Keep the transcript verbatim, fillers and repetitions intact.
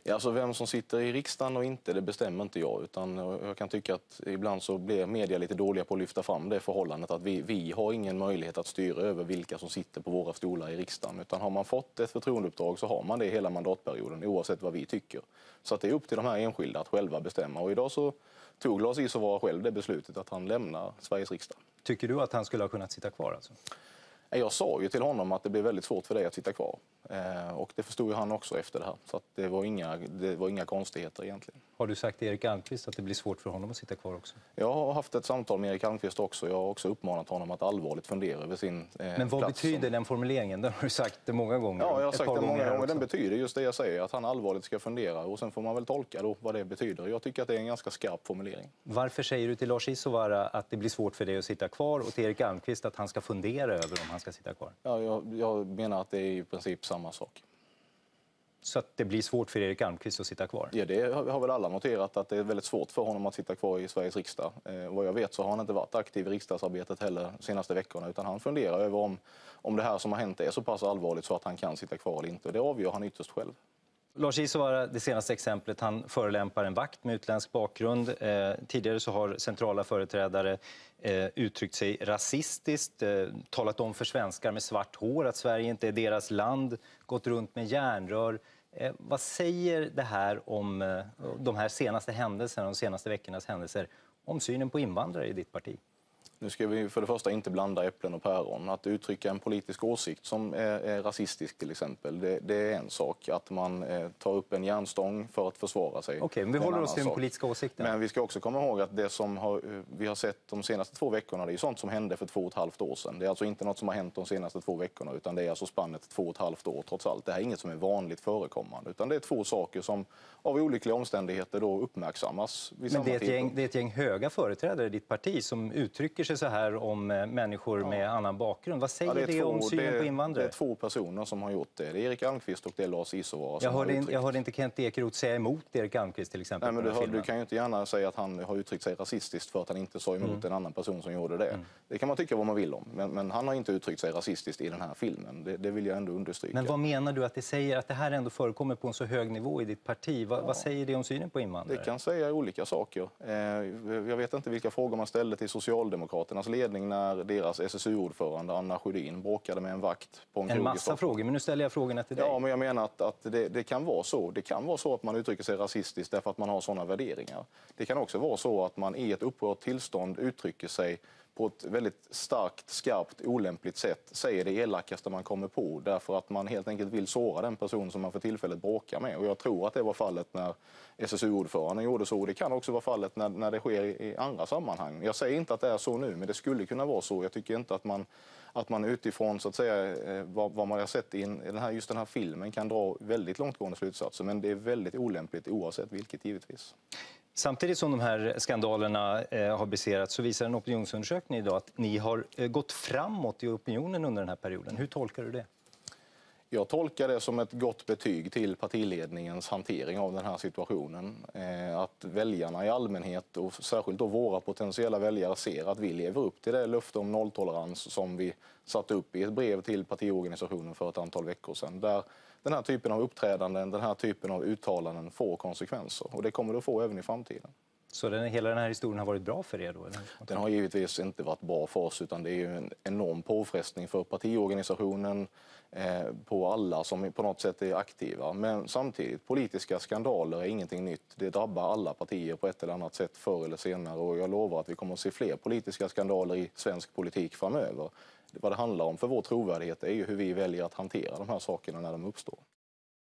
Ja, alltså vem som sitter i riksdagen och inte, det bestämmer inte jag. Utan jag kan tycka att ibland så blir media lite dåliga på att lyfta fram det förhållandet att vi, vi har ingen möjlighet att styra över vilka som sitter på våra stolar i riksdagen. Utan har man fått ett förtroendeuppdrag så har man det hela mandatperioden oavsett vad vi tycker. Så att det är upp till de här enskilda att själva bestämma. Och idag så tog Lars Isovara själv det beslutet att han lämnar Sveriges riksdag. Tycker du att han skulle ha kunnat sitta kvar alltså? Jag sa ju till honom att det blir väldigt svårt för dig att sitta kvar. Eh, och det förstod ju han också efter det här. Så att det, var inga, det var inga konstigheter egentligen. Har du sagt till Erik Almqvist att det blir svårt för honom att sitta kvar också? Jag har haft ett samtal med Erik Almqvist också. Jag har också uppmanat honom att allvarligt fundera över sin eh, Men vad plats betyder som... den formuleringen? Den har du sagt det många gånger. Ja, jag har sagt det många gånger. Också. Den betyder just det jag säger, att han allvarligt ska fundera. Och sen får man väl tolka då vad det betyder. Jag tycker att det är en ganska skarp formulering. Varför säger du till Lars Isovara att det blir svårt för dig att sitta kvar och till Erik Almqvist att han ska fundera över om han ska sitta kvar? Ja, jag, jag menar att det är i princip samma sak. Så att det blir svårt för Erik Almqvist att sitta kvar? Ja, det har väl alla noterat att det är väldigt svårt för honom att sitta kvar i Sveriges riksdag. Eh, vad jag vet så har han inte varit aktiv i riksdagsarbetet heller de senaste veckorna, utan han funderar över om, om det här som har hänt är så pass allvarligt så att han kan sitta kvar eller inte. Det avgör han ytterst själv. Lars Isovara, det senaste exemplet, han förolämpar en vakt med utländsk bakgrund. Eh, tidigare så har centrala företrädare eh, uttryckt sig rasistiskt, eh, talat om för svenskar med svart hår att Sverige inte är deras land, gått runt med järnrör. Eh, vad säger det här om eh, de här senaste händelserna, de senaste veckornas händelser, om synen på invandrare i ditt parti? Nu ska vi för det första inte blanda äpplen och päron. Att uttrycka en politisk åsikt som är, är rasistisk till exempel, det, det är en sak. Att man eh, tar upp en järnstång för att försvara sig. Okej, men vi håller oss till den politiska åsikten. Men vi ska också komma ihåg att det som har, vi har sett de senaste två veckorna, det är sånt som hände för två och ett halvt år sedan. Det är alltså inte något som har hänt de senaste två veckorna, utan det är alltså spannet två och ett halvt år trots allt. Det här är inget som är vanligt förekommande, utan det är två saker som av olyckliga omständigheter då uppmärksammas vid Men samma det är, ett gäng, tidpunkt. det är ett gäng höga företrädare i ditt parti som uttrycker sig så här om eh, människor Ja. med annan bakgrund. Vad säger Ja, det, det, två, om synen det, på invandrare? det är två personer som har gjort det. Det är Erik Almqvist och det är Lars Isovara som Jag hörde, har in, uttryckt. jag hörde inte Kent Ekeroth säga emot Erik Almqvist till exempel. Nej, men på du, den hör, du kan ju inte gärna säga att han har uttryckt sig rasistiskt för att han inte sa emot Mm. en annan person som gjorde det. Mm. Det kan man tycka vad man vill om, men, men han har inte uttryckt sig rasistiskt i den här filmen. Det, det vill jag ändå understryka. Men vad menar du att det säger att det här ändå förekommer på en så hög nivå i ditt parti? Va, Ja. Vad säger det om synen på invandrare? Det kan säga olika saker. Eh, jag vet inte vilka frågor man ställde till Socialdemokraternas ledning när deras S S U-ordförande Anna Sjödin bråkade med en vakt på en, En krog i massa Stockholm. frågor, men nu ställer jag frågorna till dig. Ja, men jag menar att, att det, det kan vara så. Det kan vara så att man uttrycker sig rasistiskt därför att man har sådana värderingar. Det kan också vara så att man i ett upprört tillstånd uttrycker sig på ett väldigt starkt, skarpt, olämpligt sätt, säger det elakaste man kommer på därför att man helt enkelt vill såra den person som man för tillfället bråkar med. Och jag tror att det var fallet när S S U-ordföranden gjorde så. Det kan också vara fallet när, när det sker i, i andra sammanhang. Jag säger inte att det är så nu, men det skulle kunna vara så. Jag tycker inte att man, att man utifrån så att säga, vad, vad man har sett i en, den här, just den här filmen kan dra väldigt långtgående slutsatser. Men det är väldigt olämpligt oavsett vilket givetvis. Samtidigt som de här skandalerna eh, har briserats så visar en opinionsundersökning idag att ni har eh, gått framåt i opinionen under den här perioden. Hur tolkar du det? Jag tolkar det som ett gott betyg till partiledningens hantering av den här situationen. Eh, att väljarna i allmänhet och särskilt då våra potentiella väljare ser att vi lever upp till det löfte om nolltolerans som vi satte upp i ett brev till partiorganisationen för ett antal veckor sedan. Där den här typen av uppträdanden, den här typen av uttalanden får konsekvenser. Och det kommer det att få även i framtiden. Så den, hela den här historien har varit bra för er då? Eller? Den har givetvis inte varit bra för oss, utan det är ju en enorm påfrestning för partiorganisationen, eh, på alla som på något sätt är aktiva. Men samtidigt, politiska skandaler är ingenting nytt. Det drabbar alla partier på ett eller annat sätt förr eller senare, och jag lovar att vi kommer att se fler politiska skandaler i svensk politik framöver. Vad det handlar om för vår trovärdighet är ju hur vi väljer att hantera de här sakerna när de uppstår.